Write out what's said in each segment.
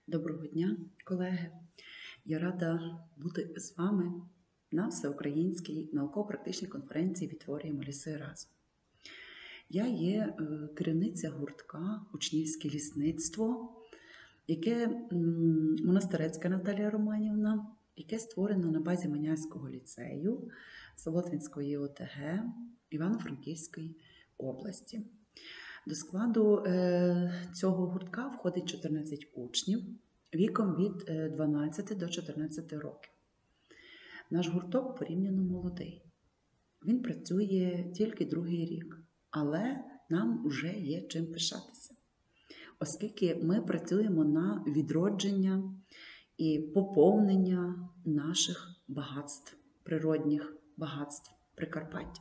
Доброго дня, колеги! Я рада бути з вами на всеукраїнській науково-практичній конференції «Відтворюємо ліси разом». Я є керівниця гуртка «Учнівське лісництво», яке Монастирецька Наталія Романівна, яке створено на базі Манявського ліцею Солотвинської ОТГ Івано-Франківської області. До складу цього гуртка входить 14 учнів віком від 12 до 14 років. Наш гурток порівняно молодий. Він працює тільки другий рік, але нам вже є чим пишатися, оскільки ми працюємо на відродження і поповнення наших багатств, природних багатств Прикарпаття.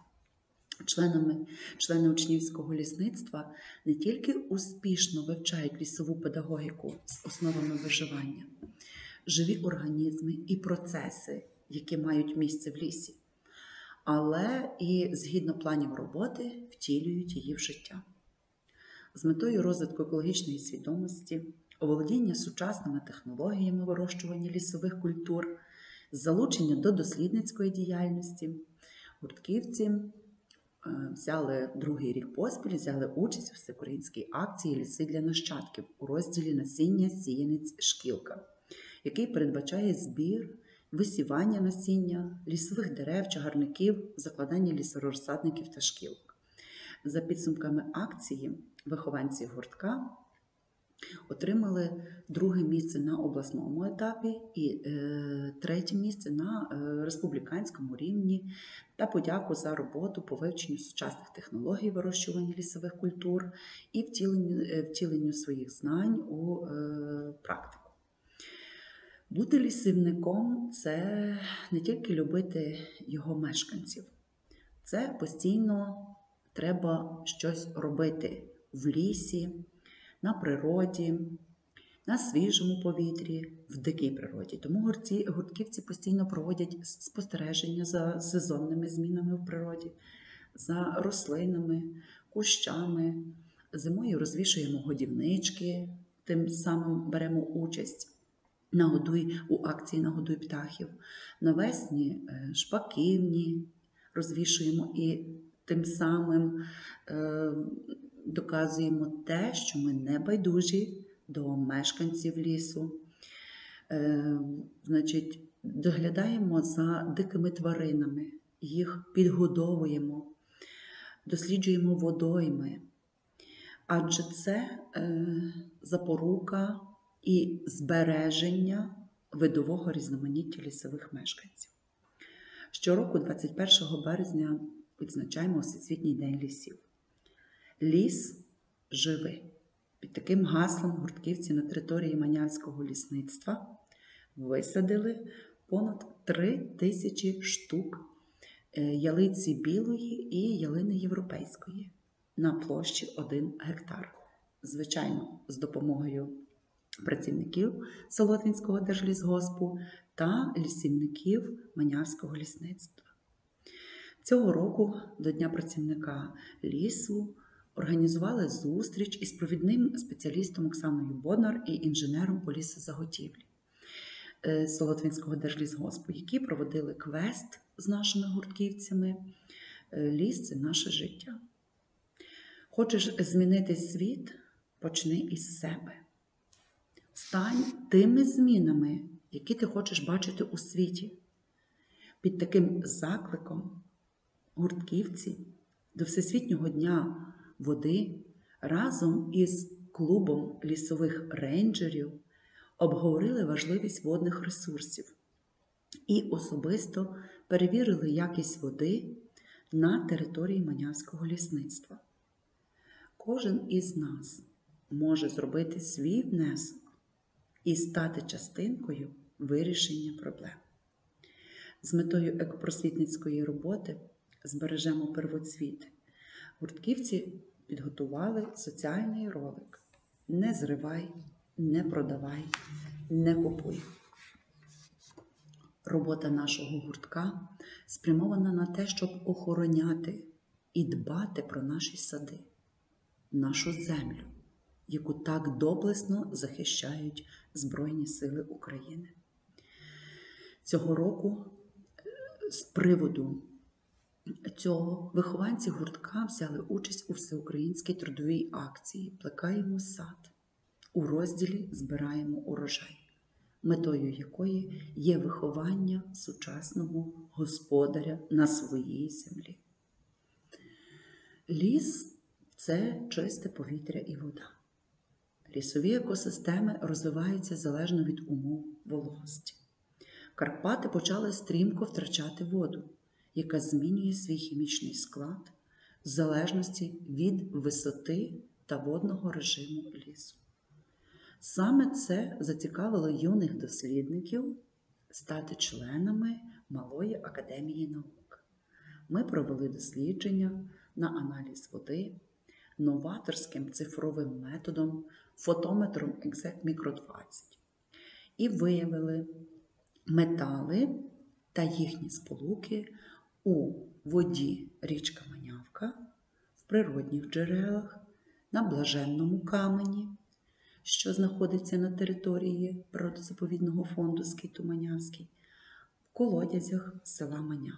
Члени учнівського лісництва не тільки успішно вивчають лісову педагогіку з основами виживання, живі організми і процеси, які мають місце в лісі, але і згідно планів роботи втілюють її в життя. З метою розвитку екологічної свідомості, оволодіння сучасними технологіями вирощування лісових культур, залучення до дослідницької діяльності, гуртківці взяли другий рік поспіль, взяли участь у всеукраїнській акції «Ліси для нащадків» у розділі «Насіння, сіянець, шкілка», який передбачає збір, висівання насіння, лісових дерев, чагарників, закладання лісорозсадників та шкілок. За підсумками акції вихованці гуртка отримали друге місце на обласному етапі і третє місце на республіканському рівні та подяку за роботу по вивченню сучасних технологій вирощування лісових культур і втіленню своїх знань у практику. Бути лісівником – це не тільки любити його мешканців, це постійно треба щось робити в лісі, на природі, на свіжому повітрі, в дикій природі. Тому гуртківці постійно проводять спостереження за сезонними змінами в природі, за рослинами, кущами. Зимою розвішуємо годівнички, тим самим беремо участь у акції «Нагодуй птахів». Навесні шпаківні розвішуємо і тим самим доказуємо те, що ми не байдужі до мешканців лісу. Доглядаємо за дикими тваринами, їх підгодовуємо, досліджуємо водойми, адже це запорука і збереження видового різноманіття лісових мешканців. Щороку 21 березня відзначаємо Всесвітній день лісів. Ліс живи. Під таким гаслом гуртківці на території Манявського лісництва висадили понад 3000 штук ялиці білої і ялини європейської на площі 1 гектар. Звичайно, з допомогою працівників Солотвинського держлісгоспу та лісівників Манявського лісництва. Цього року до Дня працівника лісу організували зустріч із провідним спеціалістом Оксаною Боднар і інженером по лісозаготівлі Солотвинського держлісгоспу, які проводили квест з нашими гуртківцями «Ліс – це наше життя». Хочеш змінити світ – почни із себе. Стань тими змінами, які ти хочеш бачити у світі. Під таким закликом гуртківці до Всесвітнього дня води разом із клубом лісових рейнджерів обговорили важливість водних ресурсів і особисто перевірили якість води на території Манявського лісництва. Кожен із нас може зробити свій внесок і стати частинкою вирішення проблем. З метою екопросвітницької роботи «Збережемо первоцвіти» гуртківці підготували соціальний ролик «Не зривай, не продавай, не купуй». Робота нашого гуртка спрямована на те, щоб охороняти і дбати про наші сади, нашу землю, яку так доблесно захищають Збройні Сили України. Цього року з приводу цього вихованці гуртка взяли участь у всеукраїнській трудовій акції «Плекаємо сад» у розділі «Збираємо урожай», метою якої є виховання сучасного господаря на своїй землі. Ліс – це чисте повітря і вода. Лісові екосистеми розвиваються залежно від умов вологості. Карпати почали стрімко втрачати воду, яка змінює свій хімічний склад в залежності від висоти та водного режиму лісу. Саме це зацікавило юних дослідників стати членами Малої академії наук. Ми провели дослідження на аналіз води новаторським цифровим методом фотометром Exact Micro 20 і виявили метали та їхні сполуки у воді річка Манявка, в природних джерелах, на Блаженному камені, що знаходиться на території природозаповідного фонду Скиту-Манявський, в колодязях села Манява.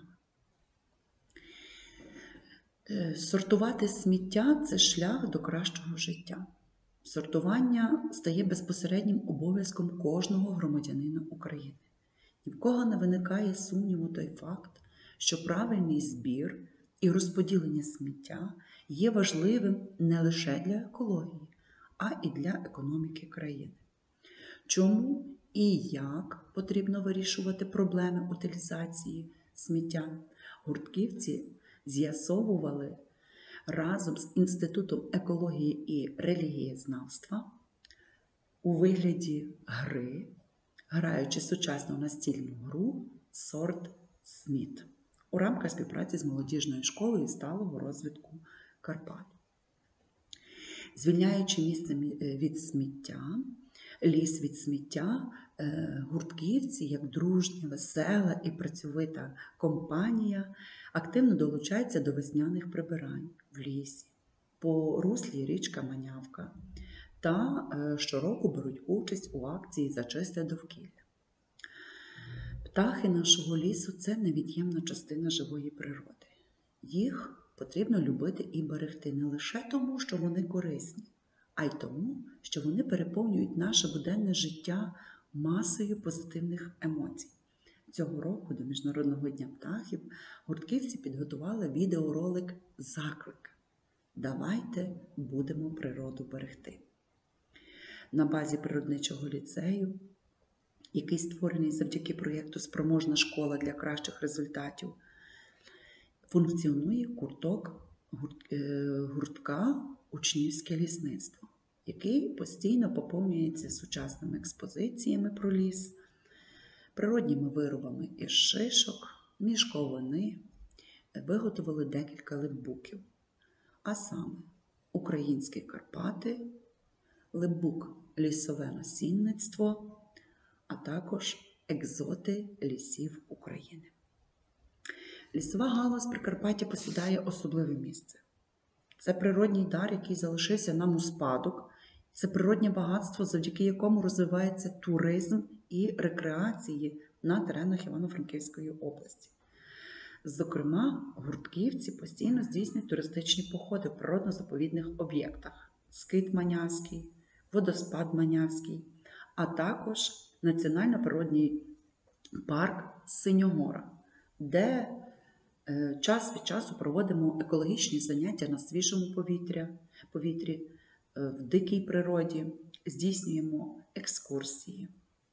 Сортувати сміття – це шлях до кращого життя. Сортування стає безпосереднім обов'язком кожного громадянина України. Ні в кого не виникає сумніву той факт, що правильний збір і розподілення сміття є важливим не лише для екології, а і для економіки країни. Чому і як потрібно вирішувати проблеми утилізації сміття, гуртківці з'ясовували разом з Інститутом екології і релігієзнавства у вигляді гри, граючи сучасну настільну гру «Сорт Сміт» у рамках співпраці з молодіжною школою сталого розвитку Карпат. Звільняючи місце від сміття, ліс від сміття, гуртківці, як дружня, весела і працьовита компанія, активно долучаються до весняних прибирань в лісі, по руслі річка Манявка та щороку беруть участь у акції «За чисте довкілля». Птахи нашого лісу – це невід'ємна частина живої природи. Їх потрібно любити і берегти не лише тому, що вони корисні, а й тому, що вони переповнюють наше буденне життя масою позитивних емоцій. Цього року до Міжнародного дня птахів гуртківці підготували відеоролик «Заклик. Давайте будемо природу берегти». На базі природничого ліцею, який створений завдяки проєкту «Спроможна школа для кращих результатів», функціонує гуртка «Учнівське лісництво», який постійно поповнюється сучасними експозиціями про ліс, природніми виробами із шишок, мішковини, виготовили декілька лепбуків, а саме «Українські Карпати», лепбук «Лісове насінництво», а також «Екзоти лісів України». Лісова галузь Прикарпаття посідає особливе місце. Це природній дар, який залишився нам у спадок. Це природнє багатство, завдяки якому розвивається туризм і рекреації на теренах Івано-Франківської області. Зокрема, гуртківці постійно здійснюють туристичні походи в природно-заповідних об'єктах – Скит Манявський, водоспад Манявський, а також Національно-природний парк Синьогора, де час від часу проводимо екологічні заняття на свіжому повітрі, в дикій природі, здійснюємо екскурсії.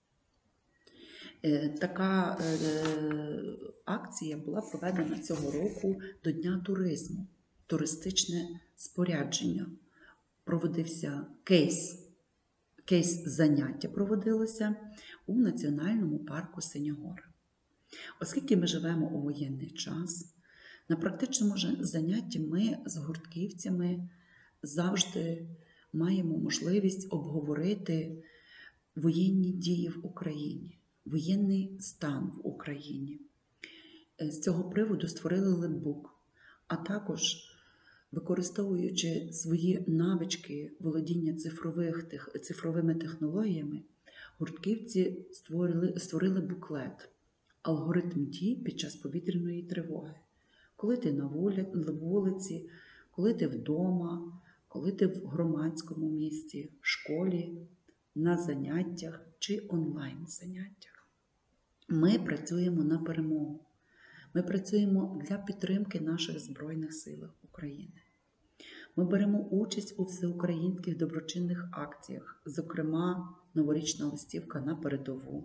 Така акція була проведена цього року до Дня туризму, туристичне спорядження. Проводився кейс-заняття проводилося у Національному парку Синьогора. Оскільки ми живемо у воєнний час, на практичному занятті ми з гуртківцями завжди маємо можливість обговорити воєнні дії в Україні, воєнний стан в Україні. З цього приводу створили лепбук, а також Використовуючи свої навички володіння цифровими технологіями, гуртківці створили буклет «Алгоритм дій під час повітряної тривоги». Коли ти на вулиці, коли ти вдома, коли ти в громадському місці, в школі, на заняттях чи онлайн-заняттях. Ми працюємо на перемогу. Ми працюємо для підтримки наших Збройних сил України. Ми беремо участь у всеукраїнських доброчинних акціях, зокрема, новорічна листівка на передову.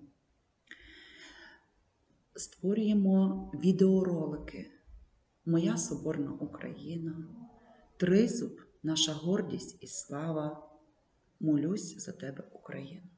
Створюємо відеоролики «Моя Соборна Україна», «Тризуб – наша гордість і слава», «Молюсь за тебе, Україно».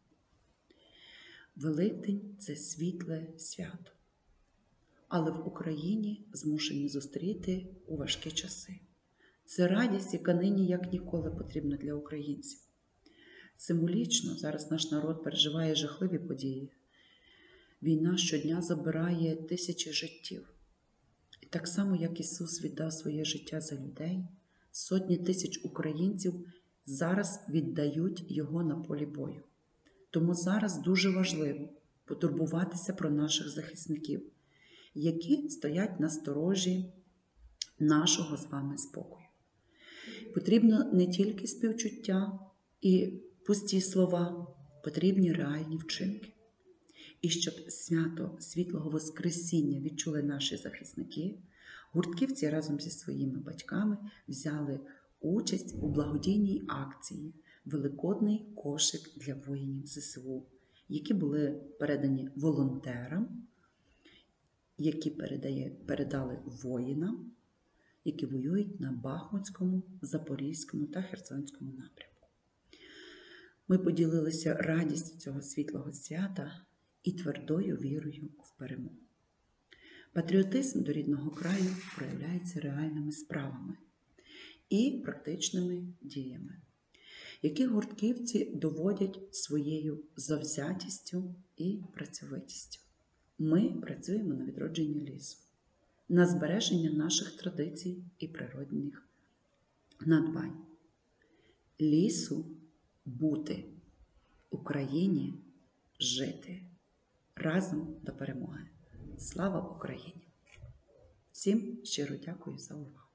Великдень – це світле свято, але в Україні змушені зустріти у важкі часи. Це радість, яка нині як ніколи потрібна для українців. Символічно зараз наш народ переживає жахливі події. Війна щодня забирає тисячі життів. І так само, як Ісус віддав своє життя за людей, сотні тисяч українців зараз віддають Його на полі бою. Тому зараз дуже важливо потурбуватися про наших захисників, які стоять на сторожі нашого з вами спокою. Потрібно не тільки співчуття і пусті слова, потрібні реальні вчинки. І щоб свято Світлого Воскресіння відчули наші захисники, гуртківці разом зі своїми батьками взяли участь у благодійній акції «Великодний кошик для воїнів ЗСУ», які були передані волонтерам, які передали воїнам, які воюють на Бахмутському, Запорізькому та Херсонському напрямку. Ми поділилися радістю цього світлого свята і твердою вірою в перемогу. Патріотизм до рідного краю проявляється реальними справами і практичними діями, які гуртківці доводять своєю завзятістю і працьовитістю. Ми працюємо на відродження лісу, на збереження наших традицій і природних надбань. Лісу бути, Україні жити. Разом до перемоги. Слава Україні! Всім щиро дякую за увагу.